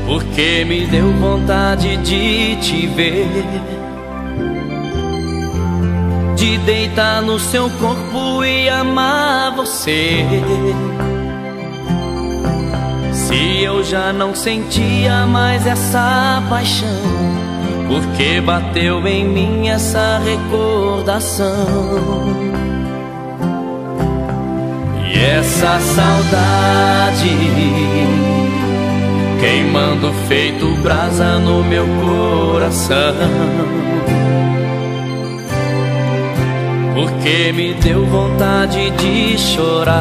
porque me deu vontade de te ver, de deitar no seu corpo e amar você. Se eu já não sentia mais essa paixão, porque bateu em mim essa recordação. E essa saudade queimando feito brasa no meu coração, porque me deu vontade de chorar.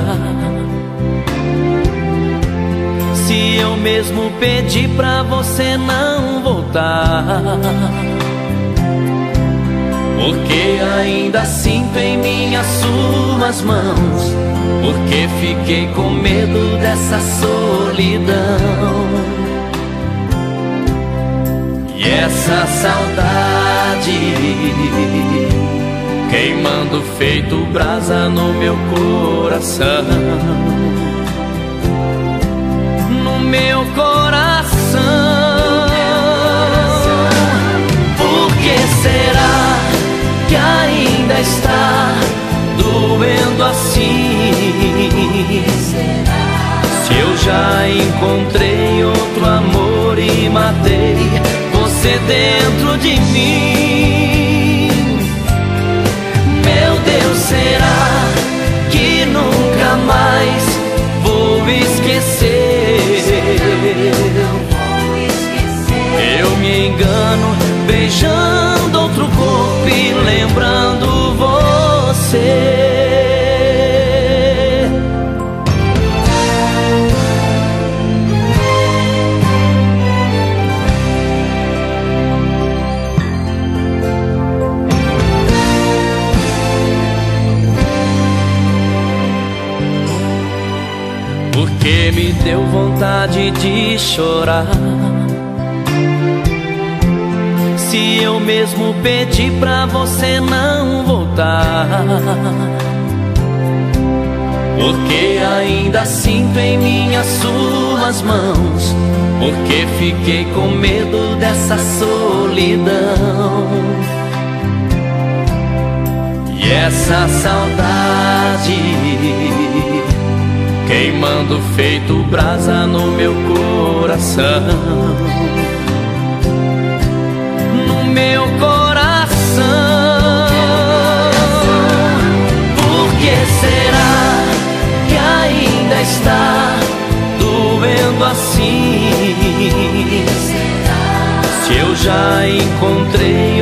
Se eu mesmo pedi pra você não voltar, porque ainda sinto em minhas suas mãos, porque fiquei com medo dessa solidão. E essa saudade queimando feito brasa no meu coração, no meu coração. Por que será que ainda está doendo assim? Se eu já encontrei outro amor e matei você dentro de mim. Meu Deus, será que nunca mais vou esquecer? Eu me engano beijando outro corpo e lembrando você. Porque me deu vontade de chorar. Se eu mesmo pedi pra você não voltar, porque ainda sinto em minhas suas mãos, porque fiquei com medo dessa solidão. E essa saudade queimando feito brasa no meu coração, no meu coração. Por que será que ainda está doendo assim? Se eu já encontrei